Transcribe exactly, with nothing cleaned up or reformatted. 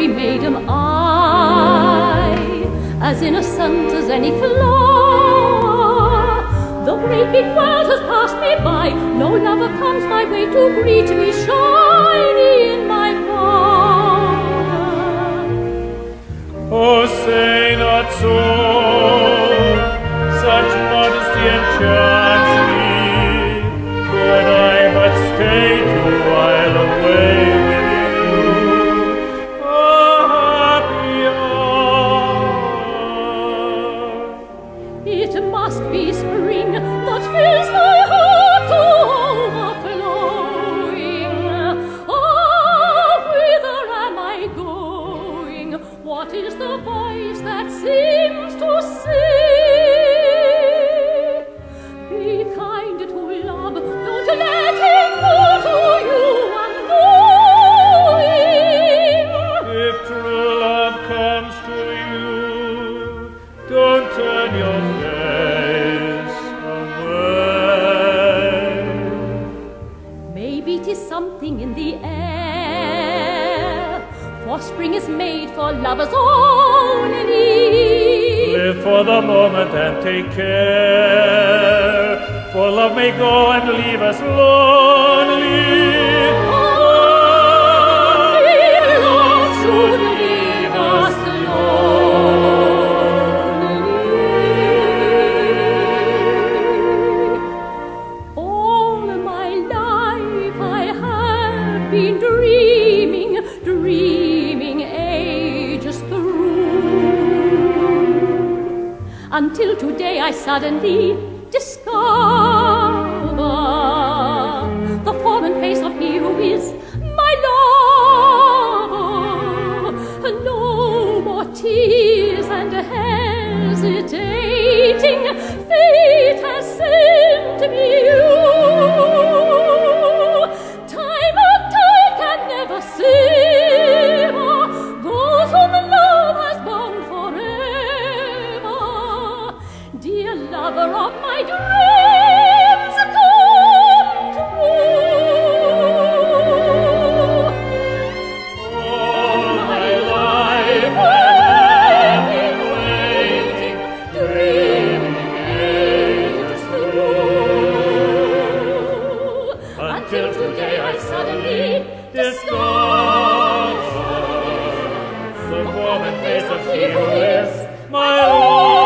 every maiden eye, as innocent as any flower. The great big world has passed me by, no lover comes my way to greet me shiny in my power. Oh, say not so, such modesty enchants me. Could I but stay to while away with you, a happy hour. It must be spring that fills my heart to overflowing. Oh, whither am I going? What is the voice that seems to say, be kind to love, don't let him go to you unknowing. If true love comes to you, don't turn your face away. Maybe 'tis something in the air, for spring is made for lovers only. Live for the moment and take care, for love may go and leave us lonely. Love should leave us lonely. All my life I have been dreaming, dreaming ages through, until today I suddenly discover the form and face of he who is my lover. No more tears and hesitating, fate has sent me you. Time and tide can never sever those whom love has bound forever. Dear lover of my dreams, come true. All my life I have been waiting, dreaming ages through, until today I suddenly discover the form and face of he who is my own.